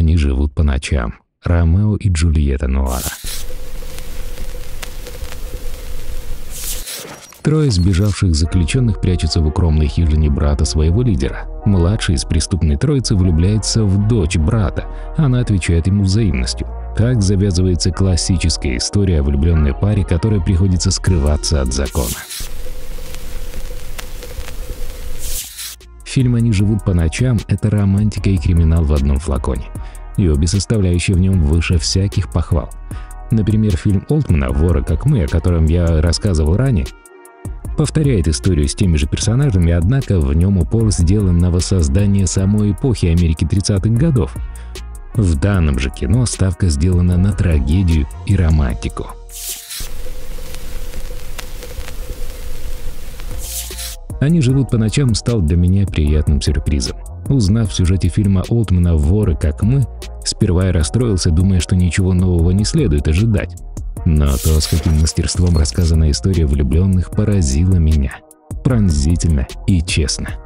Они живут по ночам. Ромео и Джульетта нуара. Трое сбежавших заключенных прячутся в укромной хижине брата своего лидера. Младший из преступной троицы влюбляется в дочь брата. Она отвечает ему взаимностью. Так завязывается классическая история о влюбленной паре, которой приходится скрываться от закона. Фильм «Они живут по ночам» — это романтика и криминал в одном флаконе. И обе составляющие в нем выше всяких похвал. Например, фильм Олтмана «Воры как мы», о котором я рассказывал ранее, повторяет историю с теми же персонажами, однако в нем упор сделан на воссоздание самой эпохи Америки 30-х годов. В данном же кино ставка сделана на трагедию и романтику. «Они живут по ночам» стал для меня приятным сюрпризом. Узнав в сюжете фильма Олтмана «Воры как мы», сперва я расстроился, думая, что ничего нового не следует ожидать. Но то, с каким мастерством рассказана история влюбленных, поразило меня. Пронзительно и честно.